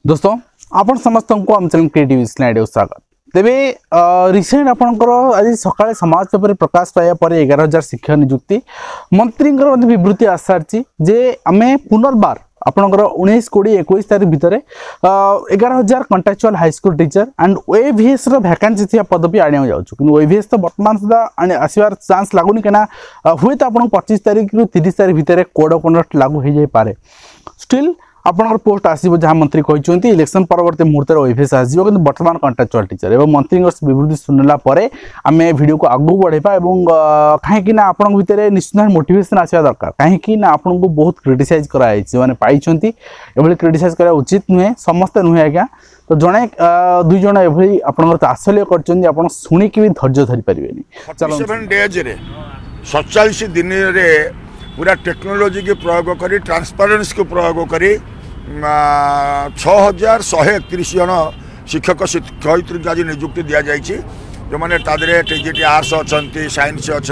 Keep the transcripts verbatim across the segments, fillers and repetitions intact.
दोस्तों आपण समस्त को आम चैनल क्रिएटिव स्लाइड स्वागत तेबे रिसेंट आपनकर आज सकाळे समाज पेपर प्रकाश पाया पर ग्यारह हजार शिक्षक नियुक्ति मंत्री विवृत्ति आसारची जे आमे पुनर्बार आपनकर उन्नीस कोड़ी इक्कीस तारीख भितर ग्यारह हजार contractual high school teacher and OAVS रो वैकेंसी थी पदवी आने जाउछु कि ओएवीएस तो वर्तमान सुधा आसीबार चांस लागुनी केना हुए तो आपन पच्चीस तारीख रु तीस तारीख भितर कोड ऑफ कंडक्ट लागू हो जाय पारे स्टिल आपनकर पोस्ट आसीबो जहाँ मंत्री कहते इलेक्शन परवर्ती मुहूर्त ओएवीएस आसीबो कि वर्तमान कंट्राक्चुअल टीचर एवं मंत्री विवृत्ति सुनला परे आमे वीडियो को आगु बढ़ेबा एवं कहीं ना आपन भितर निश्चित मोटिवेशन आसीबा दरकार कहीं ना आपन को बहुत क्रिटिसाइज कराई माने पाइछंती एभली क्रिटिसाइज करा उचित नुहे समस्त नुहे आज्ञा तो जणे दुई जण एभली आपन आश्चर्य करछन जे आपन सुनी कि भी धैर्य धरि परिबेनी चलो सात डेज रे सैंतालीस दिन रे पूरा टेक्नोलॉजी के प्रयोग करी ट्रांसपेरेंसी को प्रयोग करी छः हजार शहे एकतीस जन शिक्षक शिक्षयित्री आज नियुक्ति दि जाए जो मैंने तादरे टीजीटी आर्ट्स अच्छा साइंस अच्छा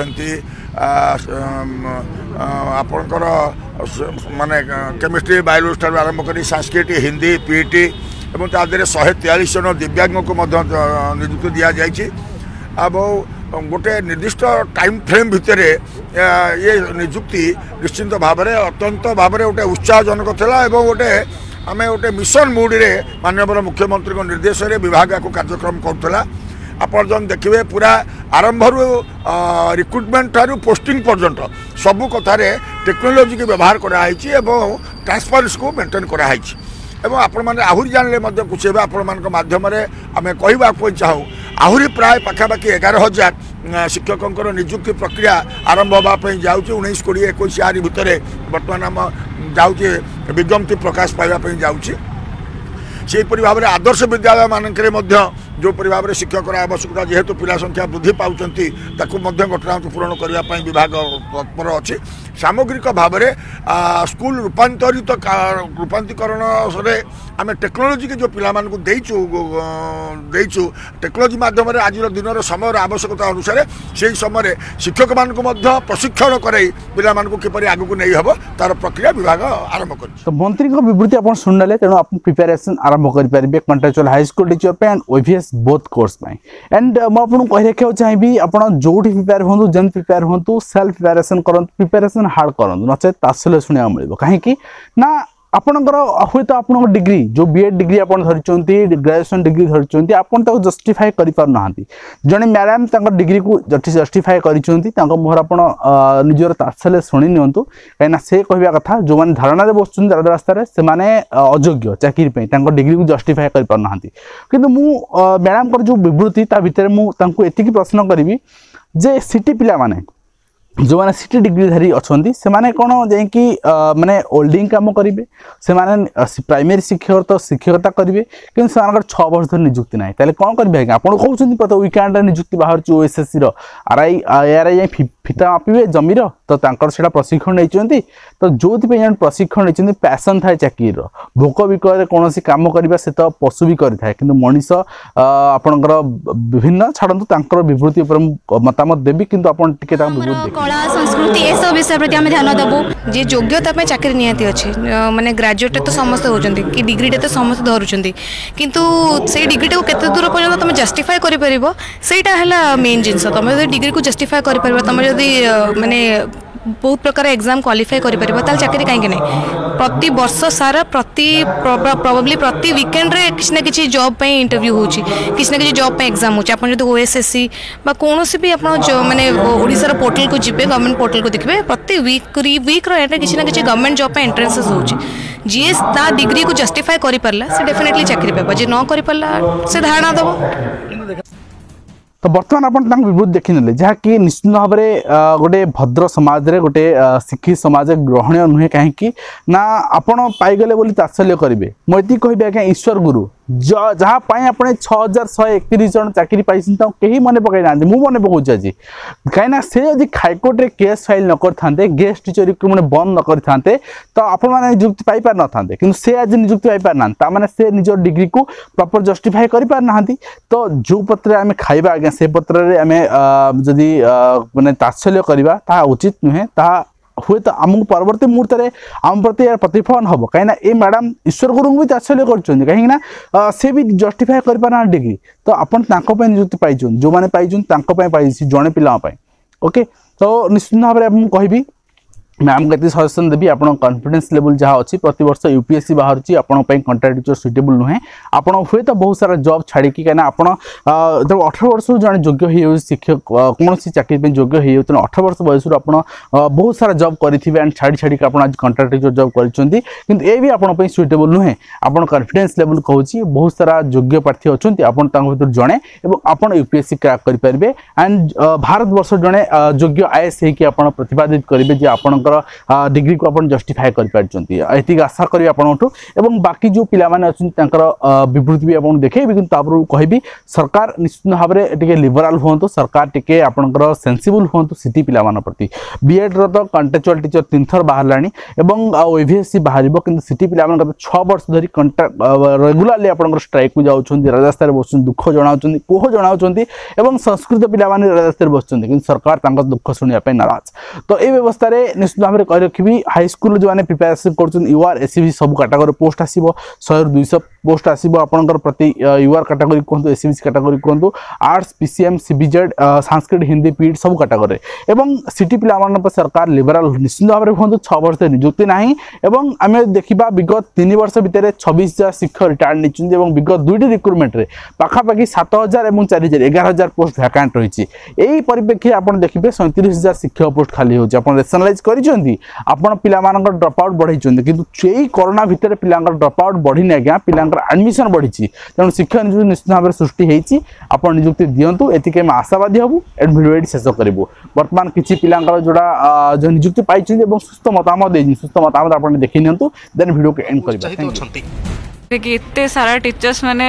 आपणकर माने केमिस्ट्री बायोलॉजी ठार आरंभ कर संस्कृत हिंदी पीटी और तादरे शहे तेयालीस जन दिव्यांग को नियुक्ति दि जाए अब गोटे निर्दिष्ट टाइम फ्रेम भितर ये नियुक्ति निश्चिंत भाव में अत्यंत भाव में गोटे उत्साहजनक था और गोटे आम गोटे मिशन मूड रे माननीय मुख्यमंत्री निर्देश में विभाग को कार्यक्रम करुला आपड़ जन देखिए पूरा आरंभ रिक्रुटमेंट ठारू पोस्टिंग पर्यंत सबू कथार टेक्नोलोजी को व्यवहार कराई ट्रांसपेरेंसी को मेंटेन कराई एवं आपण मैंने आहरी जानले कुछ आपण माध्यम आम कहवाक चाहूँ आहरी प्राय पखापाखि एगार हजार शिक्षकों नियुक्ति प्रक्रिया आरंभ होगापी जाऊँच उन्नीस कोड़ी इक्कीस यार भितर बर्तमान आम जाऊँचे विज्ञप्ति प्रकाश पाइबापी जाऊँच सेपरी भाव में आदर्श विद्यालय मानक जोपरी भाव में शिक्षक आवश्यकता जेहेतु पिला संख्या वृद्धि पाँच घटना पूरण करने विभाग तत्पर अच्छी सामग्रिक भाव में स्कूल रूपांतरित रूपांतरीकरण आम टेक्नोलोजी के जो पिला मानकु देइचु देइचु टेक्नोलोजी माध्यम आज दिन समय आवश्यकता अनुसार से समय शिक्षक मानकु मध्य प्रशिक्षण कराई पिला मानकु किपरि आगु को नहीं हबो तार प्रक्रिया विभाग आरंभ कर तो मंत्री को विवृत्ति आपण सुनले तेणु आपण प्रिपरेशन आरंभ करि परिबे कंट्राक्चुअल हाई स्कूल टीचर पे एंड ओएवीएस बोथ कोर्स में एंड म आपण कहि रखियो चाहिबी आपण जोठी प्रिपेयर होंतु जन प्रिपेयर होंतु सेल्फ प्रिपरेशन करंतु प्रिपरेशन हार्ड करंतु नचे तासले सुनिया मिलबो काहे कि ना आपणकर हुए तो आप डिग्री जो बीएड डिग्री आप धरी ग्रेजुएशन डिग्री धरी आपन ताको जस्टिफाई करि पार नाहंती जने मैडम तांकर डिग्री को जस्टिफाई करिसंती तांको मोहर आपण निजर तासले सुनि नियंतु काइना से कहबा कथा जो माने धारणा रे बसुन रास्ता रे से माने अयोग्य चाकरी पे तांकर डिग्री को जस्टिफाई करि पार नाहंती किंतु मु मैडम कर जो विवृत्ति ता भीतर मु तांको एतिकी प्रश्न करिवि जे सिटी पिला माने जो मैंने सिटी डिग्रीधारी अच्छा से मैंने कौन जाकि माने ओल्डिंग काम करेंगे से माने प्राइमरी शिक्षक तो शिक्षकता करेंगे कि छः वर्ष धर नियुक्ति ना तेल कौन करेंगे आज्ञा आप कहते प्रत्येक विकेंड नियुक्ति बाहर OSSC R I R I फिता मापिबे जमीर तो से प्रशिक्षण नहीं तो जो प्रशिक्षण नहीं पैसन थाए चाकरी भोक विकल कौन कम करवा से तो पशु भी करें कि मनीष आपणकर विभिन्न छाड़ू विवृत्ति मतामत देवी कि विवृत्ति कला संस्कृति ए सब विषय प्रति आम ध्यान देवु जे योग्यता चाकरी निहाती अच्छे माने ग्रेजुएट तो समस्त होती कि डिग्रीटे तो समस्त धरुंच किंतु से डिग्रीटा को केते दूर पर्यंत तुम जस्टिफाई कर पारिबो सेटा हला मेन जिंस तुम जब डिग्री को जस्टिफाई कर पारिबो तुम जदि माने बहुत प्रकार एग्जाम क्वालिफाई कर पारिबो ताल चाकरी कहीं नहीं प्रति वर्ष सारा प्रति प्रोबेबली प्रति वीकेंड रे किसी ना किसी जॉब पे इंटरव्यू होची किसी ना किसी जॉब पे एग्जाम होची आपन जदि ओएसएससी बा कोनोसी भी आपन माने ओडिसा रो पोर्टल को जिबे गवर्नमेंट पोर्टल को देखबे प्रति वीक वीक रो एटा किसी ना किसी गवर्नमेंट जॉब पे एंट्रेंसेस होची जी ता डिग्री को जस्टिफाई करि परला से डेफिनेटली चाकरी पाबो जे न करि परला से धारणा दबो तो बर्तमान आप विवृत्ति देखने जहाँकि निश्चित भाव में गोटे भद्र समाज रे गोटे शिक्षित समाज ग्रहणीय नुहे कहीं ना आपण पाईगले बोली तात्सल्य करेंगे मुझे कहबी आज्ञा ईश्वर गुरु जहाँ आप छः हजार शहे एकतीस जन चाकरी पाई कहीं मन पकई ना मुझे मन पकाऊँ आज कहीं से जब हाईकोर्ट रे केस फाइल न करते गेस्ट टीचर रिक्रुटमेंट बंद न करते तो आपण मैंने नियुक्ति पाई पार न था कि से आज नियुक्ति पाई पार ना मैंने से निज डिग्री को प्रॉपर जस्टिफाई कर पार ना तो जो पत्र आम खाइबा आज्ञा से पत्र आम जदि माने तात्सल्य करवा ता उचित नुहे ता हुए तो आमको परवर्त मुहूर्त में आम प्रति यार प्रतिफलन हम कहीं ये मैडम ईश्वर गुरु भी चाचल्य कर कहीं से भी जस्टिफाए कर डिग्री तो आपन नियुक्ति पाई जो मैंने पाई जड़े पिलापी ओके तो निश्चित भाव में कहबी मैम के सजेसन देवी आप कॉन्फिडेंस लेवल जहाँ अच्छी प्रति वर्ष यूपीएससी बाहर आपंपाई कंट्राक्ट टीचर सुटेबल नुहे आप हुए तो बहुत सारा जॉब छाड़ी कहीं आप जब अठारह वर्ष जन योग्य हो शिक्षक कौन चाकरी योग्य हो अठारह वर्ष बयस आप बहुत सारा जॉब करेंगे एंड छाड़ी छाड़ी आप आज कंट्राक्ट टीचर जॉब कर ये भी आपंपाई सुटेबल नुहे आप कॉन्फिडेंस लेवल कहूँ बहुत सारा योग्य प्रार्थी अच्छा आप जड़े आप यूपीएससी क्रैक करेंगे एंड भारत वर्ष जड़े योग्य आईएएस होकर प्रतिपादित करेंगे आप डिग्री को आप जस्टिफाए कर आशा करी आपठू एवं बाकी जो पिला माने अच्छा विवृत्ति भी आप देखेबी कि कहबी सरकार निश्चित भाव में लिबराल हूँ सरकार टी आपंकर सेंसिबल हूँ सिटी पिला प्रति बीएड रो कंट्राक्चुअल टीचर तीन थर बाहर ओवीएससी बाहर कि सिटी पिला छह वर्ष धरी कंट्राक्ट रेगुलाली आप स्ट्राइक को जाऊँच राजस्था बस दुख जनाऊँ कोह जनाऊँ संस्कृत पिला राजस्था बस सरकार दुख शुणापी नाराज तो ये व्यवस्था निश्चित भाव में कही रखी हाई स्कूल जो मैंने प्रिपेरेसन कर UR SCB sub category post आसो सौ दुईश पोस्ट आसो आपंकर प्रति यूआर कैटेगरी कहतु एससीबी कैटेगरी कहतु arts PCM CBZ Sanskrit Hindi पीट सब कैटेगरी एवं सिटी पिला सरकार लिबराल निश्चित भाव में कहतु छह वर्ष नियुक्ति ना एवं आम देखा विगत तीन वर्ष भितर छब्बीस हजार शिक्षक रिटायर्ड नहीं विगत दुईटी रिक्रुटमेंट में पाखापाखि सात हजार और चार हजार एगार हजार पोस्ट भैकांट रही यही परिप्रेक्षी आप देखिए सैंतीस हजार शिक्षक पोस्ट खाली होती रेशनलाइज कर पिला ड्रप आउट बढ़ाई कि कोरोना भितर पिला ड्रप आउट बढ़ी आज्ञा पिला एडमिशन बढ़ी तेणु शिक्षक नियुक्ति निश्चित भाव में सृष्टि होती आप नियुक्ति दिंतु एतिक आशावादी हूँ एंड भिडियो शेष करूँ बर्तमान किसी पिला जोड़ा जो नियुक्ति पाई सुस्थ मतामत दे सुस्थ मतामत आप देखी नियंतु देन भिडियो को एंड कर कि एते सारा टीचर्स माने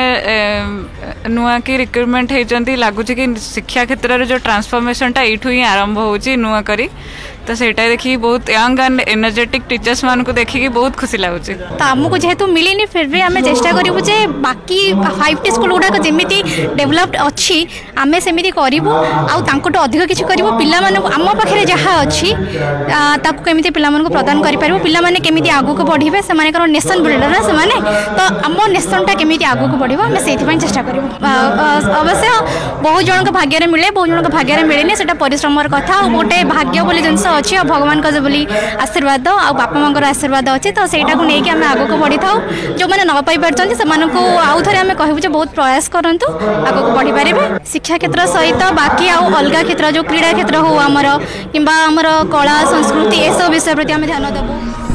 नुआ की रिक्रुटमेंट होती लगुच कि शिक्षा क्षेत्र में जो ट्रांसफॉर्मेशन टा एठू ही आरंभ होची नुआ करी तो सेटा देखी बहुत यंग एंड एनर्जेटिक टीचर्स मान को देखिकी बहुत खुशी लगुच तो आमको जेहेतु मिलनी फिर भी आम चेष्टा करूँ जे बाकी फाइव टी स्कूल गुड़ाक जमी डेभलप्ड अच्छी आम सेमती करूँ आउट अधिक किसी करूँ पिला आम पाखे जहाँ अच्छी केमी पिला प्रदान करें पिला केमी आगू बढ़े से नेशन बिल्डर से तो आम नेशनटा केमी आगू बढ़ो आम से चेष्टा करूँ अवश्य बहुत जन भाग्य मिले बहुत जन भाग्य मिले से परिश्रम कथा गोटे भाग्य बोली जिनस अच्छी और भगवान का बोली आशीर्वाद आ बापा माँ आशीर्वाद अच्छी तो सहीटा को लेकिन आम आगू बढ़ी था जो मैंने न पाई पार्टी से आउ थे आम कहूँ बहुत प्रयास करूँ आगू बढ़ी पारे शिक्षा क्षेत्र सहित बाकी आउ अलग क्षेत्र जो क्रीड़ा क्षेत्र हो आमर कि कला संस्कृति ये सब विषय प्रति आम ध्यान देवु।